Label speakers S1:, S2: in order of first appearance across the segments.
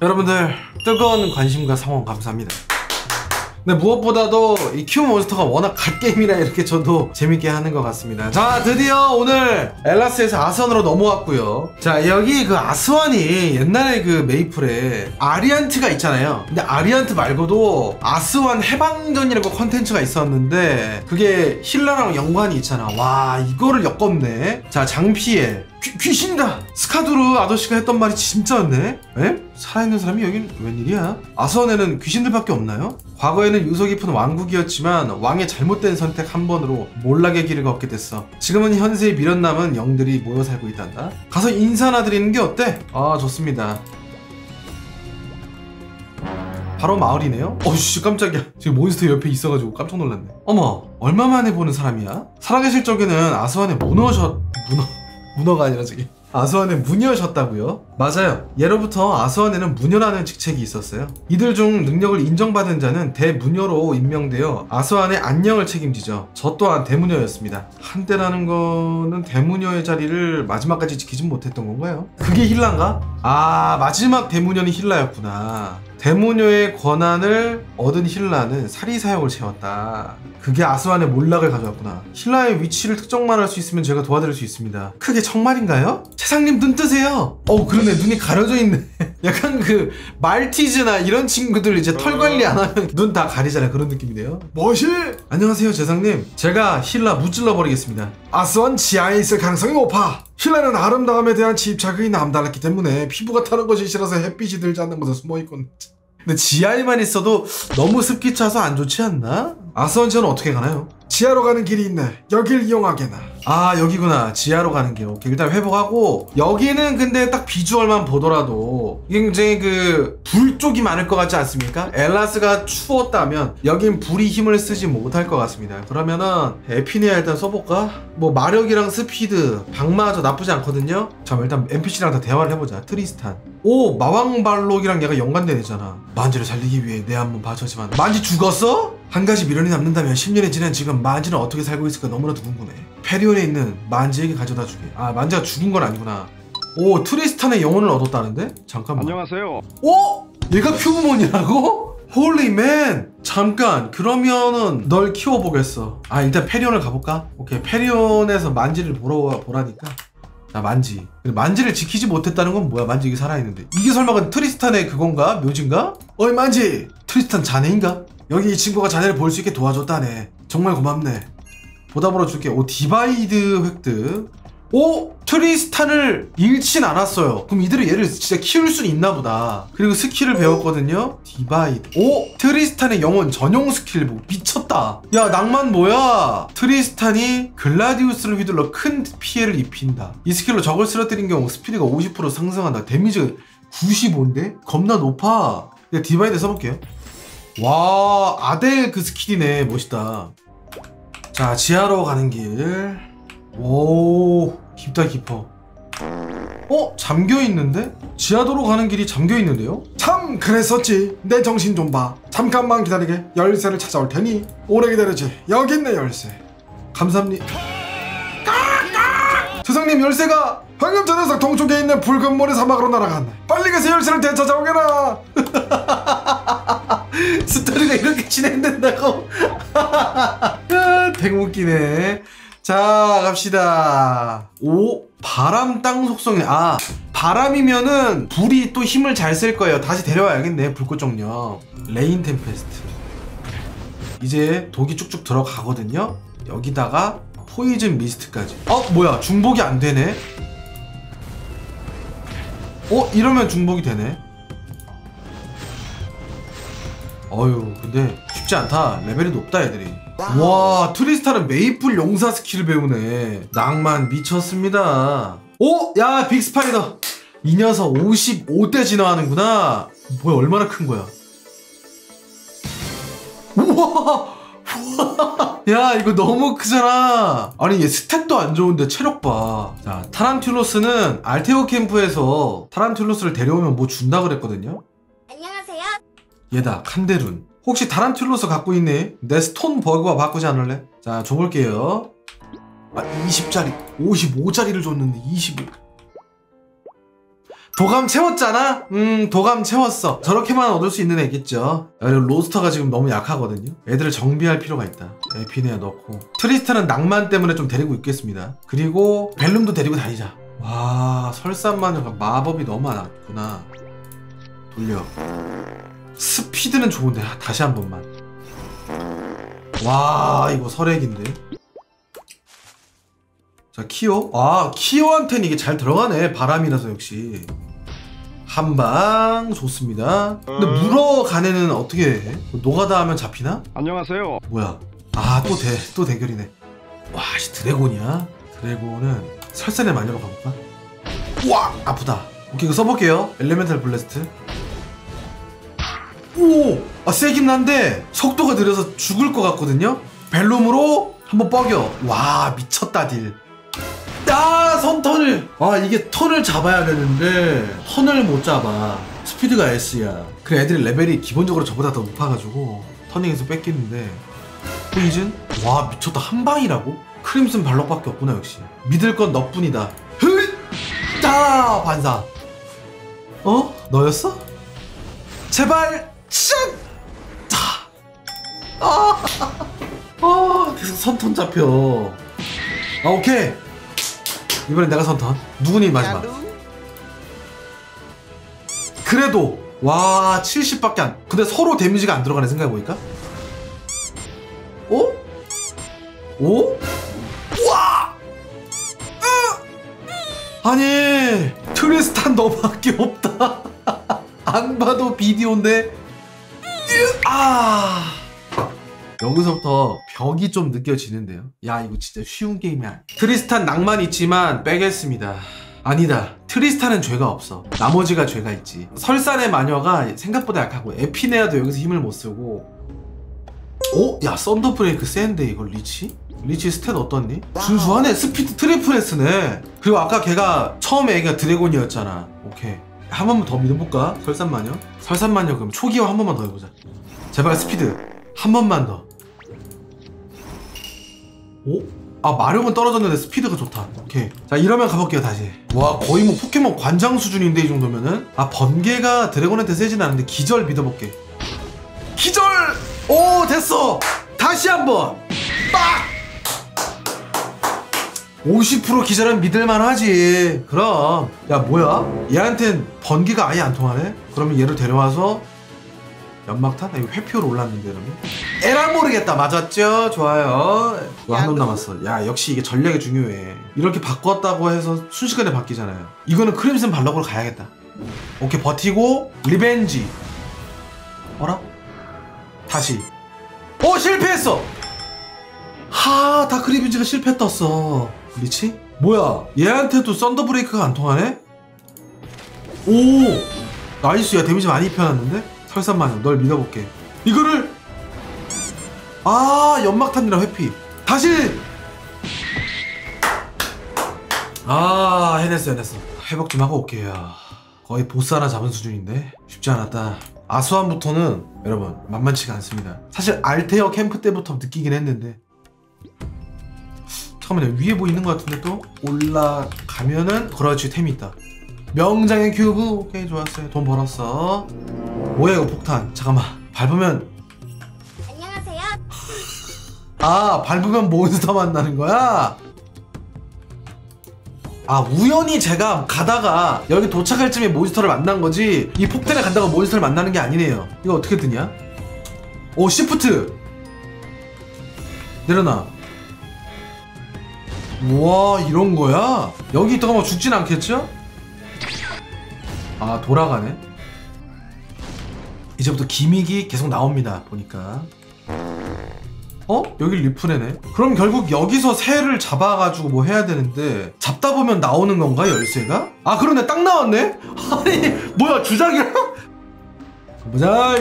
S1: 여러분들 뜨거운 관심과 성원 감사합니다. 근데 무엇보다도 이 큐브 몬스터가 워낙 갓게임이라 이렇게 저도 재밌게 하는 것 같습니다. 자, 드디어 오늘 엘라스에서 아스완으로 넘어왔고요. 자, 여기 그 아스완이 옛날에 그 메이플에 아리안트가 있잖아요. 근데 아리안트 말고도 아스완 해방전이라고 컨텐츠가 있었는데 그게 힐라랑 연관이 있잖아. 와, 이거를 엮었네. 자, 장피에 귀신이다! 스카두르 아저씨가 했던 말이 진짜였네? 에? 살아있는 사람이 여긴 웬일이야? 아스완에는 귀신들밖에 없나요? 과거에는 유서 깊은 왕국이었지만 왕의 잘못된 선택 한 번으로 몰락의 길을 걷게 됐어. 지금은 현세에 미련남은 영들이 모여 살고 있단다. 가서 인사나 드리는 게 어때? 아, 좋습니다. 바로 마을이네요? 어우씨, 깜짝이야. 지금 몬스터 옆에 있어가지고 깜짝 놀랐네. 어머, 얼마 만에 보는 사람이야? 살아계실 적에는 아스완에 문어가 아니라 저기 아스완에 무녀셨다고요? 맞아요. 예로부터 아스완에는 무녀라는 직책이 있었어요. 이들 중 능력을 인정받은 자는 대무녀로 임명되어 아스완의 안녕을 책임지죠. 저 또한 대무녀였습니다. 한때라는 거는 대무녀의 자리를 마지막까지 지키진 못했던 건가요? 그게 힐라인가? 아, 마지막 대무녀는 힐라였구나. 대무녀의 권한을 얻은 힐라는 사리사욕을 채웠다. 그게 아스완의 몰락을 가져왔구나. 힐라의 위치를 특정만 할 수 있으면 제가 도와드릴 수 있습니다. 그게 정말인가요? 세상님 눈 뜨세요. 그러네. 눈이 가려져 있네. 약간 그 말티즈나 이런 친구들 이제 털 관리 안 하면 눈 다 가리잖아요. 그런 느낌이네요. 뭐시? 안녕하세요, 재상님. 제가 힐라 무찔러 버리겠습니다. 아스완 지하에 있을 가능성이 높아. 힐라는 아름다움에 대한 집착이 남달랐기 때문에 피부가 타는 것이 싫어서 햇빛이 들지 않는 곳에 숨어있곤. 근데 지하에만 있어도 너무 습기 차서 안 좋지 않나? 아스완 지하는 어떻게 가나요? 지하로 가는 길이 있네. 여길 이용하게나. 아, 여기구나. 지하로 가는 길. 오케이, 일단 회복하고. 여기는 근데 딱 비주얼만 보더라도 굉장히 그 불 쪽이 많을 것 같지 않습니까? 엘라스가 추웠다면 여긴 불이 힘을 쓰지 못할 것 같습니다. 그러면은 에피네아 일단 써볼까? 뭐 마력이랑 스피드, 방마저 나쁘지 않거든요? 잠깐 일단 NPC랑 다 대화를 해보자. 트리스탄. 오, 마왕발록이랑 얘가 연관된 애잖아. 만지를 살리기 위해 내 한번 바쳤지만 만지 죽었어? 한 가지 미련이 남는다면 10년이 지난 지금 만지는 어떻게 살고 있을까 너무나도 궁금해. 페리온에 있는 만지에게 가져다 주게. 아, 만지가 죽은 건 아니구나. 오, 트리스탄의 영혼을 얻었다는데? 잠깐만.
S2: 안녕하세요.
S1: 오! 얘가 큐브몬이라고? 홀리맨! 잠깐, 그러면은 널 키워보겠어. 아, 일단 페리온을 가볼까? 오케이, 페리온에서 만지를 보라니까. 자, 만지. 만지를 지키지 못했다는 건 뭐야? 만지 이게 살아있는데. 이게 설마 트리스탄의 그건가? 묘지인가? 어이, 만지! 트리스탄 자네인가? 여기 이 친구가 자네를 볼 수 있게 도와줬다네. 정말 고맙네. 보답으로 줄게. 오, 디바이드 획득. 오! 트리스탄을 잃진 않았어요. 그럼 이들은 얘를 진짜 키울 수는 있나 보다. 그리고 스킬을 배웠거든요. 디바이드. 오! 트리스탄의 영혼 전용 스킬 보고 미쳤다. 야, 낭만 뭐야? 트리스탄이 글라디우스를 휘둘러 큰 피해를 입힌다. 이 스킬로 적을 쓰러뜨린 경우 스피드가 50% 상승한다. 데미지가 95인데? 겁나 높아. 내가 디바이드 써볼게요. 와, 아델 그 스킬이네. 멋있다. 자, 지하로 가는 길. 오, 깊다 깊어. 잠겨있는데? 지하도로 가는 길이 잠겨있는데요? 참 그랬었지. 내 정신 좀 봐. 잠깐만 기다리게. 열쇠를 찾아올 테니 오래 기다리지. 여기 있네 열쇠. 감사합니다. 스승님, 열쇠가 방금 저 녀석 동쪽에 있는 붉은 모래 사막으로 날아갔네. 빨리 가서 열쇠를 되찾아오게라. 스토리가 이렇게 진행된다고? 되게 웃기네. 자, 갑시다. 오, 바람 땅 속성이. 아, 바람이면은 불이 또 힘을 잘 쓸 거예요. 다시 데려와야겠네. 불꽃 정령. 레인 템페스트. 이제 독이 쭉쭉 들어가거든요. 여기다가 포이즌 미스트까지. 뭐야, 중복이 안 되네. 이러면 중복이 되네. 어휴, 근데 쉽지 않다. 레벨이 높다 애들이. 와, 트리스탄은 메이플 용사 스킬을 배우네. 낭만 미쳤습니다. 오! 야, 빅스파이더. 이 녀석 55대 진화하는구나. 뭐야, 얼마나 큰 거야. 우와! 야, 이거 너무 크잖아. 아니, 얘 스탯도 안 좋은데 체력 봐. 자, 타란툴로스는 알테오 캠프에서 타란툴로스를 데려오면 뭐 준다 그랬거든요.
S3: 안녕하세요.
S1: 얘다, 칸데룬. 혹시 타란툴로스 갖고 있니? 내 스톤 버그와 바꾸지 않을래? 자, 줘볼게요. 아, 20짜리 55짜리를 줬는데 25. 도감 채웠잖아? 도감 채웠어. 저렇게만 얻을 수 있는 애겠죠. 그리고 로스터가 지금 너무 약하거든요. 애들을 정비할 필요가 있다. 에피네아 넣고 트리스탄은 낭만 때문에 좀 데리고 있겠습니다. 그리고 벨룸도 데리고 다니자. 와, 설산마녀가 마법이 너무 많았구나. 돌려. 스피드는 좋은데 다시 한 번만. 와, 이거 설액인데. 자, 키오. 아, 키오한테는 이게 잘 들어가네. 바람이라서 역시. 한방 좋습니다. 근데 물어간 애는 어떻게 해? 노가다 하면 잡히나?
S2: 안녕하세요.
S1: 뭐야? 아, 또 대결이네. 와, 씨, 드래곤이야? 드래곤은 설산의 마녀로 가볼까? 우와! 아프다. 오케이, 이거 써볼게요. 엘레멘탈 블래스트. 오! 아, 세긴 한데 속도가 느려서 죽을 것 같거든요? 벨룸으로 한번 뻐겨. 와, 미쳤다 딜. 아, 선턴을! 아, 이게 턴을 잡아야 되는데 턴을 못 잡아. 스피드가 S야. 그래, 애들이 레벨이 기본적으로 저보다 더 높아가지고 터닝에서 뺏기는데. 포이즌? 와, 미쳤다. 한 방이라고? 크림슨 발록밖에 없구나. 역시 믿을 건 너뿐이다. 흐! 자, 반사. 어? 너였어? 제발! 쉿! 자! 계속 선턴 잡혀. 아, 오케이. 이번엔 내가 선턴. 누구니 마지막. 그래도 와, 70밖에 안. 근데 서로 데미지가 안 들어가네 생각해보니까. 오? 오? 와! 아니, 트리스탄 너밖에 없다. 안 봐도 비디오인데. 아, 여기서부터 벽이 좀 느껴지는데요. 야, 이거 진짜 쉬운 게임이 아니야. 트리스탄 낭만 있지만 빼겠습니다. 아니다, 트리스탄은 죄가 없어. 나머지가 죄가 있지. 설산의 마녀가 생각보다 약하고 에피네아도 여기서 힘을 못 쓰고. 오? 야, 썬더 브레이크 센데 이걸 리치? 리치 스탯 어떻니? 순수하네. 스피드 트리플레스네. 그리고 아까 걔가 처음에 애가 드래곤이었잖아. 오케이, 한 번만 더 믿어볼까? 설산마녀? 설산마녀 그럼 초기화 한 번만 더 해보자. 제발 스피드 한 번만 더. 오? 아, 마력은 떨어졌는데 스피드가 좋다. 오케이, 자, 이러면 가볼게요 다시. 와, 거의 뭐 포켓몬 관장 수준인데 이 정도면은. 아, 번개가 드래곤한테 세진 않은데 기절 믿어볼게. 기절! 오, 됐어! 다시 한번 빡! 50% 기절은 믿을만 하지. 그럼. 야, 뭐야? 얘한텐 번개가 아예 안 통하네? 그러면 얘를 데려와서 연막탄? 이거 회피로 올랐는데 그러면? 에라 모르겠다. 맞았죠? 좋아요. 한 놈 남았어. 야, 역시 이게 전략이 중요해. 이렇게 바꿨다고 해서 순식간에 바뀌잖아요. 이거는 크림슨 발럭으로 가야겠다. 오케이, 버티고 리벤지. 어라? 다시. 오, 실패했어! 하, 다크 리벤지가 실패 떴어. 리치? 뭐야, 얘한테도 썬더 브레이크가 안 통하네? 오, 나이스. 야, 데미지 많이 입혀놨는데? 설산마녀, 널 믿어볼게. 이거를. 아, 연막탄이랑 회피. 다시. 아, 해냈어. 회복 좀 하고 올게요. 거의 보스 하나 잡은 수준인데 쉽지 않았다. 아수안부터는 여러분 만만치가 않습니다. 사실 알테어 캠프 때부터 느끼긴 했는데. 잠깐만요, 위에 뭐 있는 것 같은데 또? 올라가면은 그렇지, 템이 있다. 명장의 큐브. 오케이, 좋았어요. 돈 벌었어. 뭐야 이거, 폭탄. 잠깐만, 밟으면.
S3: 안녕하세요.
S1: 아, 밟으면 몬스터 만나는 거야? 아, 우연히 제가 가다가 여기 도착할 쯤에 몬스터를 만난 거지, 이 폭탄에 간다고 몬스터를 만나는 게 아니네요. 이거 어떻게 뜨냐? 오, 시프트 내려놔. 우와, 이런 거야? 여기 있다가 뭐 죽진 않겠죠? 아, 돌아가네. 이제부터 기믹이 계속 나옵니다 보니까. 어? 여기 리프레네. 그럼 결국 여기서 새를 잡아가지고 뭐 해야 되는데, 잡다 보면 나오는 건가, 열쇠가? 아, 그러네, 딱 나왔네? 아니, 뭐야, 주작이야? 보자.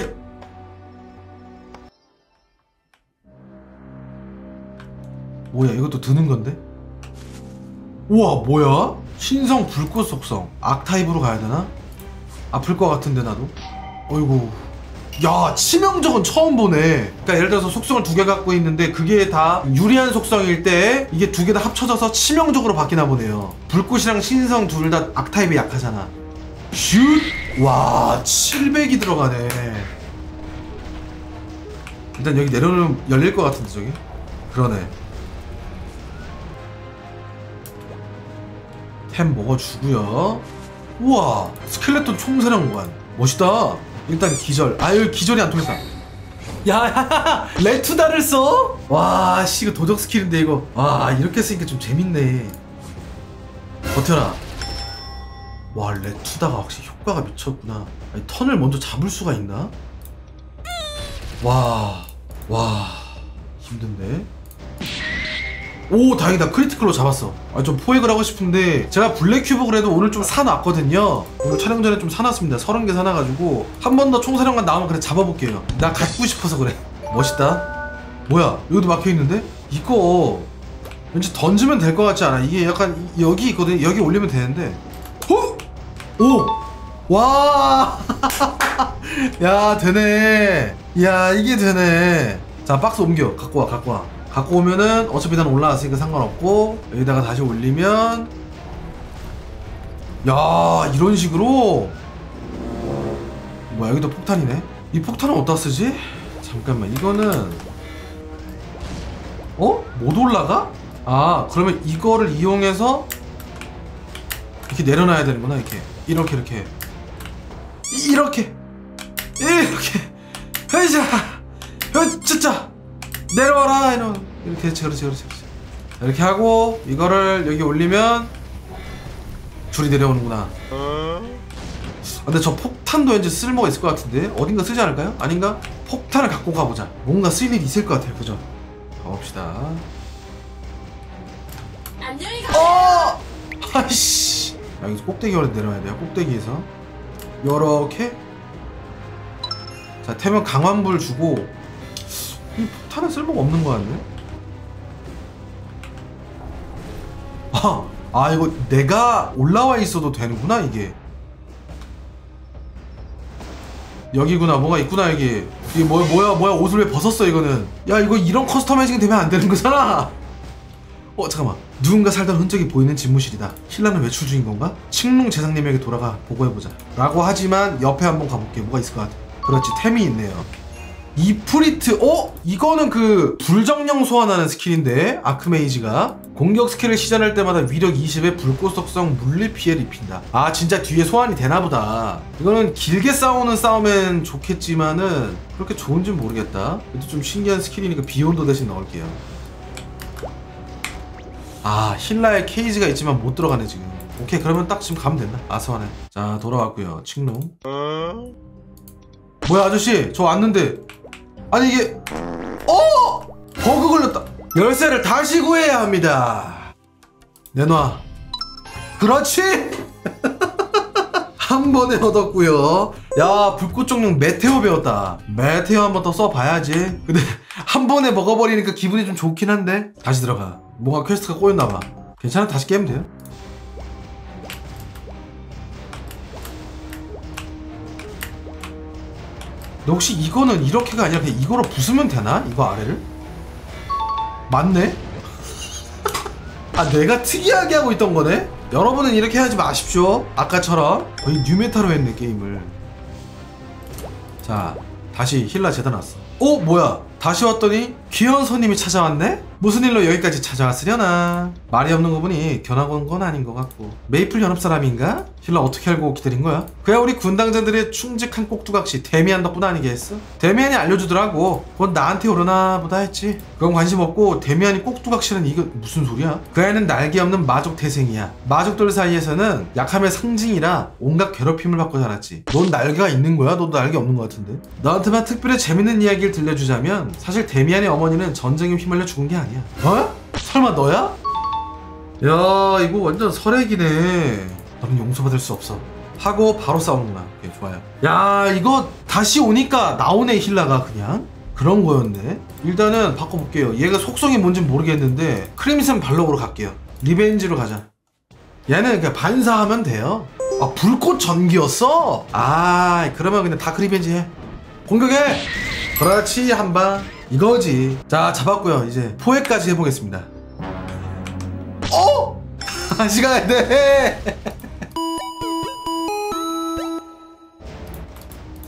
S1: 뭐야, 이것도 드는 건데? 우와, 뭐야? 신성 불꽃 속성. 악타입으로 가야 되나? 아플 것 같은데 나도. 어이구. 야, 치명적은 처음 보네. 그러니까 예를 들어서 속성을 2개 갖고 있는데 그게 다 유리한 속성일 때 이게 2개 다 합쳐져서 치명적으로 바뀌나 보네요. 불꽃이랑 신성 둘 다 악타입이 약하잖아. 슛! 와 700이 들어가네. 일단 여기 내려오면 열릴 것 같은데 저기? 그러네. 템 먹어주고요. 우와 스켈레톤 총사령관 멋있다. 일단 기절. 아유 기절이 안 통했다. 야 레투다를 써? 와 씨 이거 도적 스킬인데 이거. 와 이렇게 쓰니까 좀 재밌네. 버텨라. 와 레투다가 확실히 효과가 미쳤구나. 아니, 턴을 먼저 잡을 수가 있나? 와 힘든데. 오 다행이다. 크리티컬로 잡았어. 아, 좀 포획을 하고 싶은데 제가 블랙큐브 그래도 오늘 좀 사놨거든요. 오늘 촬영 전에 좀 사놨습니다. 30개 사놔가지고 한 번 더 총사령관 나오면 그래 잡아볼게요. 나 갖고 싶어서 그래. 멋있다. 뭐야 여기도 막혀있는데? 이거 왠지 던지면 될 것 같지 않아? 이게 약간 여기 있거든. 여기 올리면 되는데. 호! 오! 와! 야 되네. 야 이게 되네. 자 박스 옮겨. 갖고 와. 갖고 오면은 어차피 난 올라왔으니까 상관없고 여기다가 다시 올리면 야 이런 식으로. 뭐야 여기도 폭탄이네. 이 폭탄은 어디다 쓰지? 잠깐만 이거는 못 올라가? 아 그러면 이거를 이용해서 이렇게 내려놔야 되는구나. 이렇게 헤이자 진짜 내려와라 이런. 이렇게 그렇지. 이렇게 하고 이거를 여기 올리면 줄이 내려오는구나. 근데 저 폭탄도 왠지 쓸모가 있을 것 같은데 어딘가 쓰지 않을까요? 아닌가? 폭탄을 갖고 가보자. 뭔가 쓸 일이 있을 것 같아요. 그죠? 가봅시다.
S3: 안녕히 가세요.
S1: 아이씨. 야, 여기서 꼭대기로 내려와야 돼요. 꼭대기에서 요렇게. 자 태면 강환불 주고. 이 폭탄은 쓸모가 없는 것 같네. 아 이거 내가 올라와 있어도 되는구나. 이게 여기구나. 뭐가 있구나. 이게 뭐야 옷을 왜 벗었어 이거는. 야 이거 이런 커스터마이징 되면 안 되는 거잖아. 잠깐만. 누군가 살던 흔적이 보이는 집무실이다. 신라는 외출 중인 건가? 칙룽 제상님에게 돌아가 보고해보자 라고 하지만 옆에 한번 가볼게. 뭐가 있을 것 같아. 그렇지 템이 있네요. 이프리트. 이거는 그 불정령 소환하는 스킬인데 아크메이지가 공격 스킬을 시전할 때마다 위력 20의 불꽃 속성 물리 피해를 입힌다. 아 진짜 뒤에 소환이 되나보다. 이거는 길게 싸우는 싸움엔 좋겠지만은 그렇게 좋은지는 모르겠다. 그래도 좀 신기한 스킬이니까 비욘드 대신 넣을게요. 아 힐라에 케이지가 있지만 못 들어가네 지금. 오케이 그러면 딱 지금 가면 된다. 아스완에. 자 돌아왔고요. 칙룽. 뭐야 아저씨 저 왔는데. 아니 이게 버그 걸렸다. 열쇠를 다시 구해야 합니다. 내놔. 그렇지. 한 번에 얻었고요. 야 불꽃 정령 메테오 배웠다. 메테오 한 번 더 써봐야지. 근데 한 번에 먹어버리니까 기분이 좀 좋긴 한데. 다시 들어가. 뭔가 퀘스트가 꼬였나봐. 괜찮아 다시 깨면 돼요. 근데 혹시 이거는 이렇게가 아니라 그냥 이거로 부수면 되나? 이거 아래를? 맞네? 아 내가 특이하게 하고 있던 거네? 여러분은 이렇게 하지 마십시오. 아까처럼 거의 뉴메타로 했네 게임을. 자 다시 힐라 재단 왔어. 뭐야 다시 왔더니 귀여운 손님이 찾아왔네? 무슨 일로 여기까지 찾아왔으려나? 말이 없는 거 보니 견학 온 건 아닌 것 같고. 메이플 연합 사람인가? 힐라 어떻게 알고 기다린 거야? 그야 우리 군당자들의 충직한 꼭두각시 데미안 덕분 아니겠어? 데미안이 알려주더라고. 그건 나한테 오려나 보다 했지. 그건 관심 없고 데미안이 꼭두각시는 이거 무슨 소리야? 그 애는 날개 없는 마족 태생이야. 마족들 사이에서는 약함의 상징이라 온갖 괴롭힘을 받고 자랐지. 넌 날개가 있는 거야? 너도 날개 없는 것 같은데? 너한테만 특별히 재밌는 이야기를 들려주자면 사실 데미안의 어머니는 전쟁에 휘말려 죽은 게 아니야. 설마 너야? 야 이거 완전 설액이네. 너는 용서받을 수 없어 하고 바로 싸우는구나. 오케이 좋아요. 야 이거 다시 오니까 나오네 힐라가. 그냥 그런 거였네. 일단은 바꿔볼게요. 얘가 속성이 뭔지 모르겠는데 크림슨 발록으로 갈게요. 리벤지로 가자. 얘는 그냥 반사하면 돼요. 아 불꽃 전기였어? 아 그러면 그냥 다크 리벤지 해. 공격해. 그렇지 한방 이거지. 자 잡았고요. 이제 포획까지 해보겠습니다. 다시 가야 돼.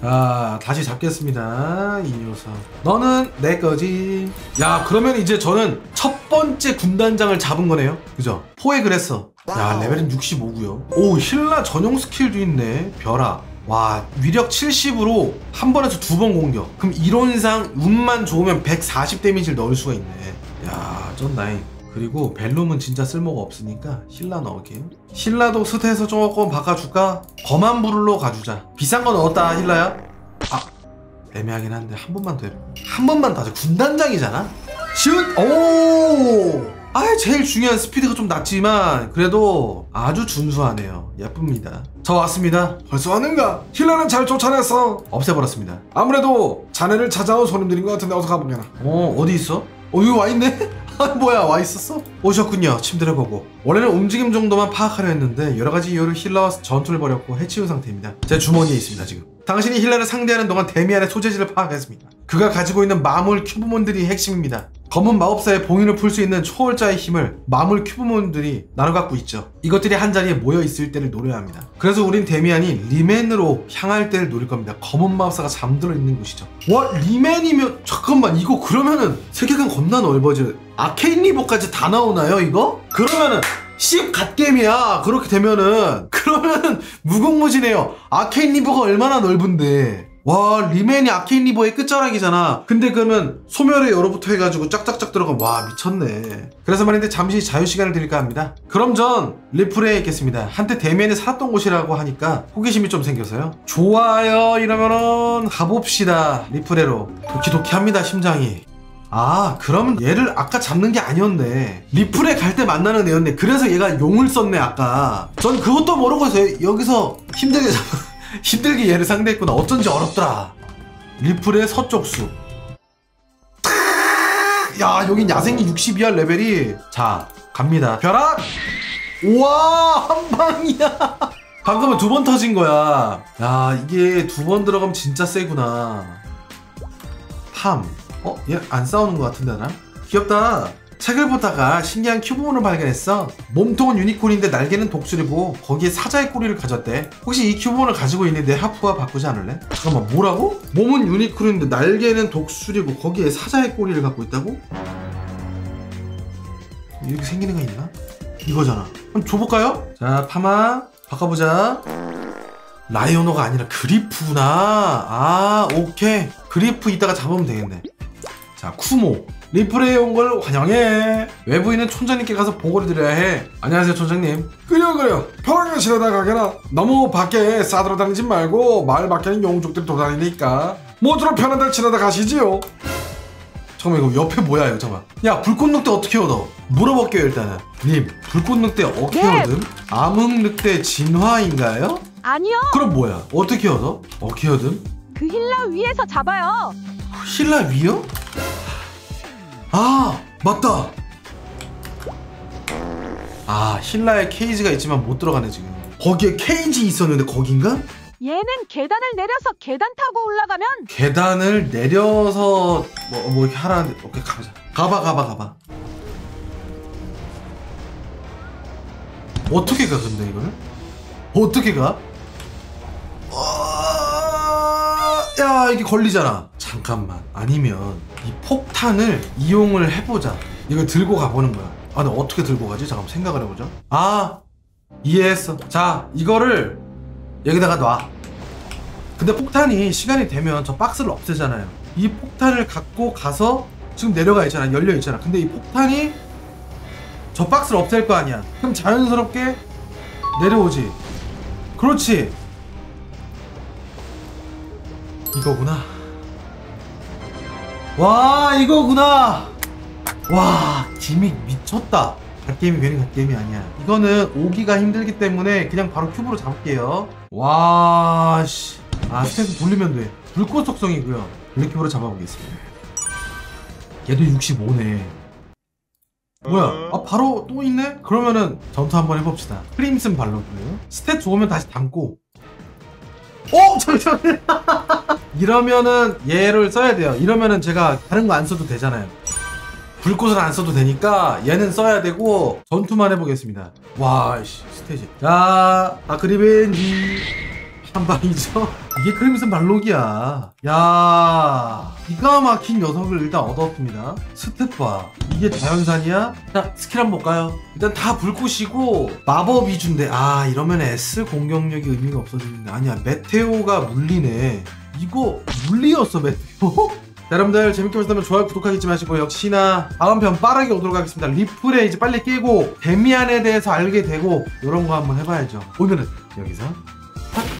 S1: 자, 다시 잡겠습니다. 이 녀석. 너는 내 거지. 야, 그러면 이제 저는 첫 번째 군단장을 잡은 거네요. 그죠? 포획을 했어. 야, 레벨은 65고요. 오, 힐라 전용 스킬도 있네. 벼락. 와, 위력 70으로 한 번에서 2번 공격. 그럼 이론상 운만 좋으면 140 데미지를 넣을 수가 있네. 야, 쩐다잉. 그리고 벨룸은 진짜 쓸모가 없으니까 힐라 넣을게요. 힐라도 스탯에서 조금 바꿔줄까? 검한 불로 가주자. 비싼 거 넣었다 힐라야. 아, 애매하긴 한데 한 번만 더 해봐. 한 번만 더 하자. 군단장이잖아. 슛! 오! 아, 제일 중요한 스피드가 좀 낮지만 그래도 아주 준수하네요. 예쁩니다. 저 왔습니다.
S2: 벌써 왔는가? 힐러는 잘 쫓아냈어.
S1: 없애버렸습니다.
S2: 아무래도 자네를 찾아온 손님들인 것 같은데 어서 가보게나.
S1: 어디 있어? 여기 와있네? 아, 뭐야, 와있었어? 오셨군요. 침대를 보고. 원래는 움직임 정도만 파악하려 했는데 여러가지 이유로 힐러와 전투를 벌였고 해치운 상태입니다. 제 주머니에 있습니다 지금. 당신이 힐러를 상대하는 동안 데미안의 소재지를 파악했습니다. 그가 가지고 있는 마물 큐브몬들이 핵심입니다. 검은 마법사의 봉인을 풀 수 있는 초월자의 힘을 마물 큐브몬들이 나눠 갖고 있죠. 이것들이 한자리에 모여 있을 때를 노려야 합니다. 그래서 우린 데미안이 리맨으로 향할 때를 노릴 겁니다. 검은 마법사가 잠들어 있는 곳이죠. 와, 리맨이면 잠깐만, 이거 그러면은 세계관 겁나 넓어져. 아케인 리버까지 다 나오나요 이거? 그러면은 10 갓겜이야. 그렇게 되면은 그러면은 무궁무진해요. 아케인 리버가 얼마나 넓은데. 와, 리맨이 아케인 리버의 끝자락이잖아. 근데 그러면 소멸의 여로부터 해가지고 짝짝짝 들어가면 와, 미쳤네. 그래서 말인데 잠시 자유시간을 드릴까 합니다. 그럼 전 리플에 있겠습니다. 한때 데미안이 살았던 곳이라고 하니까 호기심이 좀 생겨서요. 좋아요. 이러면은 가봅시다. 리플에로. 도키도키 합니다 심장이. 아, 그러면 얘를 아까 잡는 게 아니었네. 리플에 갈 때 만나는 애였네. 그래서 얘가 용을 썼네 아까. 전 그것도 모르고 여기서 힘들게 얘를 상대했구나. 어쩐지 어렵더라. 리플의 서쪽 숲. 야, 여긴 야생이 62할 레벨이. 자, 갑니다. 벼락! 우와, 한 방이야. 방금은 2번 터진 거야. 야, 이게 2번 들어가면 진짜 세구나. 팜. 얘 안 싸우는 것 같은데 나랑? 귀엽다. 책을 보다가 신기한 큐브몬을 발견했어. 몸통은 유니콘인데 날개는 독수리고 거기에 사자의 꼬리를 가졌대. 혹시 이 큐브몬을 가지고 있는 내 하프와 바꾸지 않을래? 잠깐만, 뭐라고? 몸은 유니콘인데 날개는 독수리고 거기에 사자의 꼬리를 갖고 있다고? 이렇게 생기는 거 있나? 이거잖아. 그럼 줘볼까요? 자, 파마 바꿔보자. 라이오노가 아니라 그리프구나. 아, 오케이. 그리프 이따가 잡으면 되겠네. 자, 쿠모. 리플에 온 걸 환영해. 외부인은 촌장님께 가서 보고를 드려야 해. 안녕하세요 촌장님.
S2: 그래요. 편하게 지내다 가게나. 너무 밖에 싸돌아다니지 말고 마을 밖에는 용족들이 돌아다니니까 모두로 편한 데 지내다 가시지요.
S1: 잠깐만, 이거 옆에 뭐야 이거. 잠깐만. 야, 불꽃 늑대 어떻게 얻어? 물어볼게요 일단은. 님, 불꽃 늑대 어떻게 얻음? 암흑 늑대 진화인가요?
S4: 아니요.
S1: 그럼 뭐야? 어떻게 얻어? 어떻게 얻음?
S4: 그 힐라 위에서 잡아요.
S1: 힐라 위요? 아, 맞다. 아, 힐라에 케이지가 있지만 못 들어가네 지금. 거기에 케이지 있었는데 거긴가?
S4: 얘는 계단을 내려서 계단 타고 올라가면
S1: 계단을 내려서 뭐 이렇게 하라는데. 오케이, 가보자. 가봐. 어떻게 가 근데 이거는? 어떻게 가? 야, 이게 걸리잖아. 잠깐만, 아니면 이 폭탄을 이용을 해보자. 이걸 들고 가보는 거야. 아, 근데 어떻게 들고 가지? 잠깐만 생각을 해보자. 아, 이해했어. 자, 이거를 여기다가 놔. 근데 폭탄이 시간이 되면 저 박스를 없애잖아요. 이 폭탄을 갖고 가서 지금 내려가 있잖아. 열려 있잖아. 근데 이 폭탄이 저 박스를 없앨 거 아니야. 그럼 자연스럽게 내려오지. 그렇지. 이거구나. 와, 이거구나. 와, 기믹 미쳤다. 갓게임이 괜히 갓게임이 아니야. 이거는 오기가 힘들기 때문에 그냥 바로 큐브로 잡을게요. 와, 씨. 아, 스탯 돌리면 돼. 불꽃 속성이고요. 블랙큐브로 잡아보겠습니다. 얘도 65네. 뭐야? 아, 바로 또 있네? 그러면은 전투 한번 해봅시다. 크림슨 발로고요. 스탯 좋으면 다시 담고. 잠시만요. 이러면은 얘를 써야 돼요. 이러면은 제가 다른 거 안 써도 되잖아요. 불꽃을 안 써도 되니까 얘는 써야 되고 전투만 해보겠습니다. 와, 씨, 스테이지. 자, 아크리벤지 한 방이죠. 이게 크림슨 발록이야. 야, 기가 막힌 녀석을 일단 얻었습니다. 스텝바 이게 자연산이야? 자, 스킬 한번 볼까요? 일단 다 불 끄시고 마법 위주인데, 아 이러면 S 공격력이 의미가 없어지는데, 아니야 메테오가 물리네. 이거 물리였어 메테오? 자, 여러분들 재밌게 보셨다면 좋아요 구독하기 잊지 마시고, 역시나 다음 편 빠르게 오도록 하겠습니다. 리플에 이제 빨리 깨고 데미안에 대해서 알게 되고 이런 거 한번 해봐야죠. 오늘은 여기서